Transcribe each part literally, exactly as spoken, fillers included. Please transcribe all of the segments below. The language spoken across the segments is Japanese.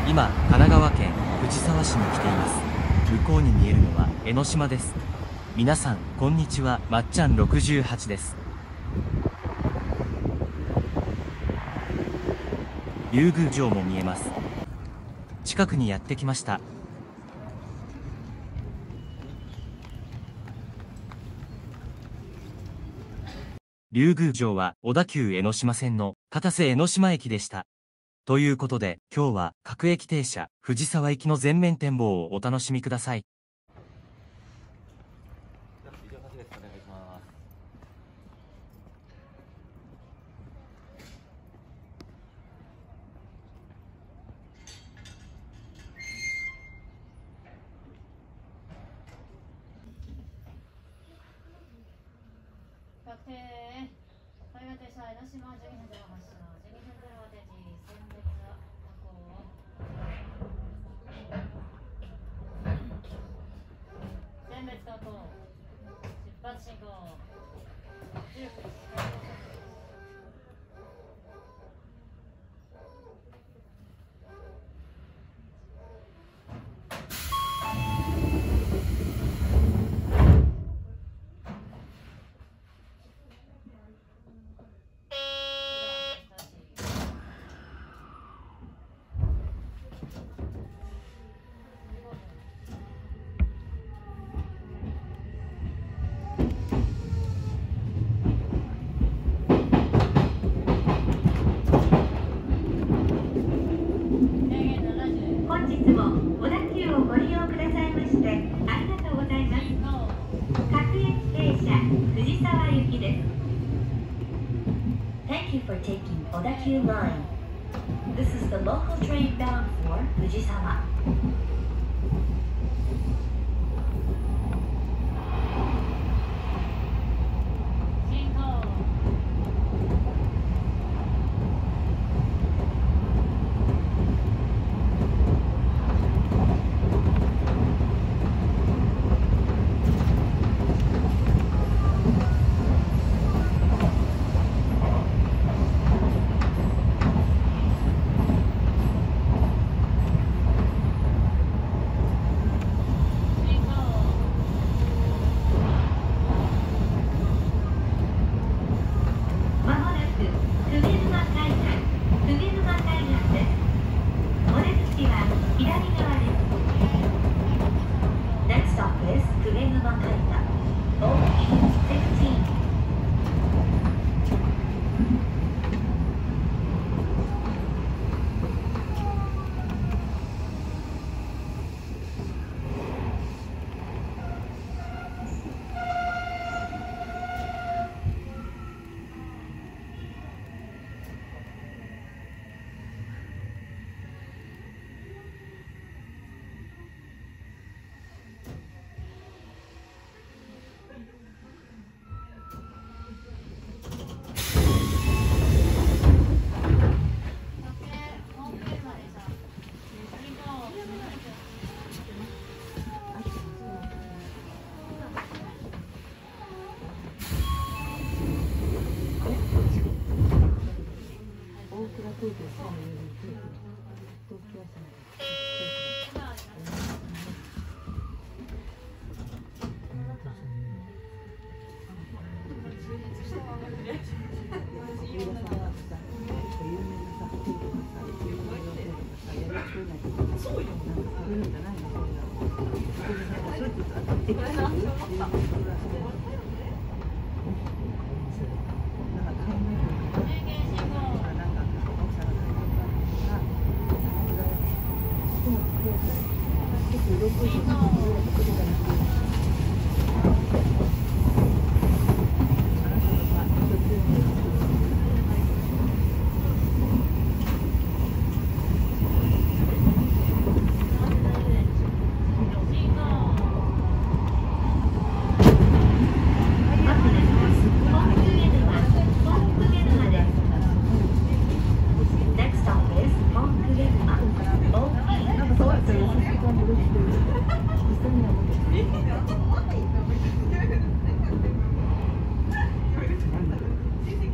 今、神奈川県藤沢市に来ています。向こうに見えるのは江ノ島です。皆さん、こんにちは。まっちゃんろくじゅうはちです。竜宮城も見えます。近くにやってきました。竜宮城は小田急江ノ島線の片瀬江ノ島駅でした。ということで、今日は各駅停車藤沢行きの全面展望をお楽しみください。 確定。海外停車江ノ島じゅうにふんゼロ発車、じゅうにふんゼロ定時、選別運行。選別運行。出発進行。じゅうくじ開業。 本日も小田急をご利用くださいましてありがとうございます。各駅停車藤沢行きです。 Thank you for taking Odakyu Line. This is the local train bound for Fujisawa.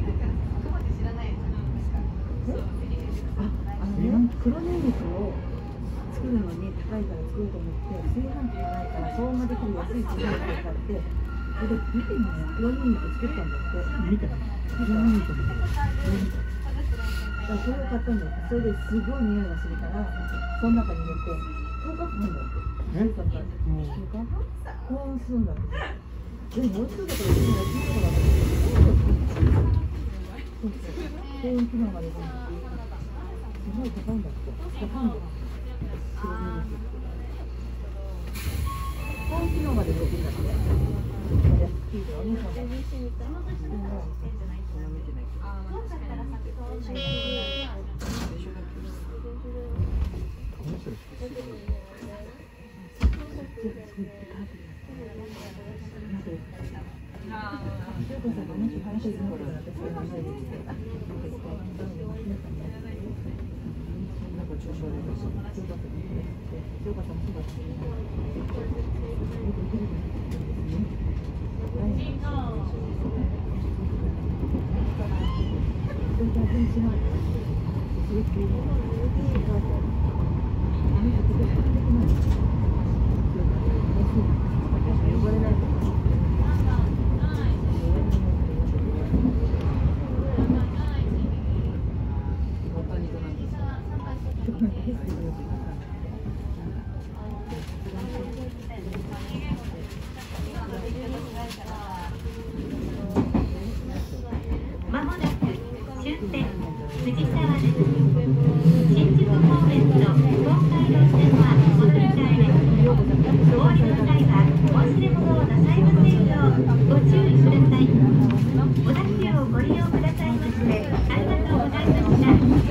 黒ネギと作るのに高いから作ろうと思って炊飯器がないから騒音ができる安い炊飯器を買ってそれで見てみようよんにんで作ったんだって見たよんにんと見てだからそれを買ったんだってそれですごい匂いがするからその中に入れてとおかかんだってえっとうか保温するんだってでも美味しそうだからうちにやってみようかなと思ってそうそう保温機能ができるんだってすごい高いんだって高いんだよ保温機能ができるんだって安いでお兄さんが見てないまもなく終点藤沢です。新宿方面と東海道線はお乗り換えです。お降りの際はお忘れ物をなさいませんようご注意ください。小田急をご利用くださいましてありがとうございました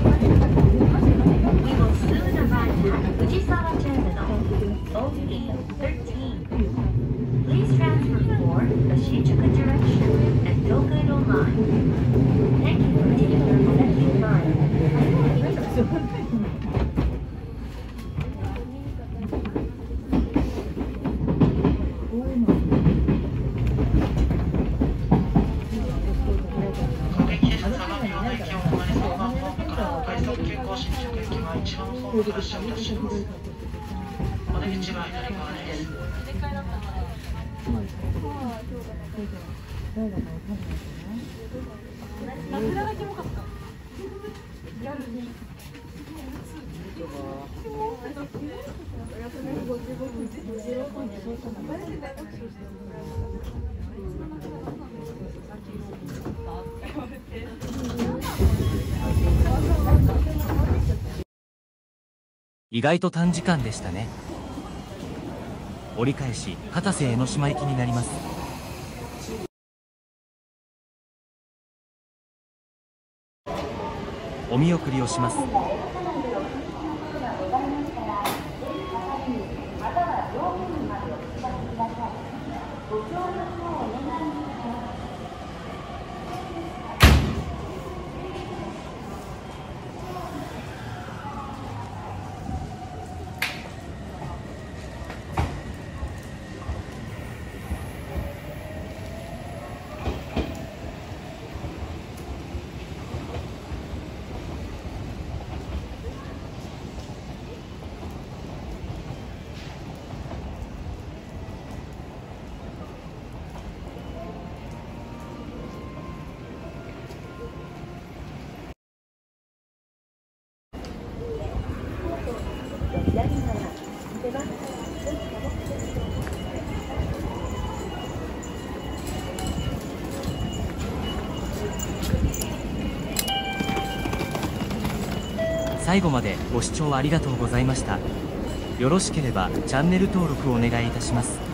。We will soon arrive at Fujisawa Terminal O E thirteen. Please transfer for the Shinjuku direction and Tokaido line. Thank you for taking your Odakyu line. お出口は左側です。 意外と短時間でしたね。折り返し片瀬江ノ島行きになります。お見送りをします。最後までご視聴ありがとうございました。よろしければチャンネル登録をお願いいたします。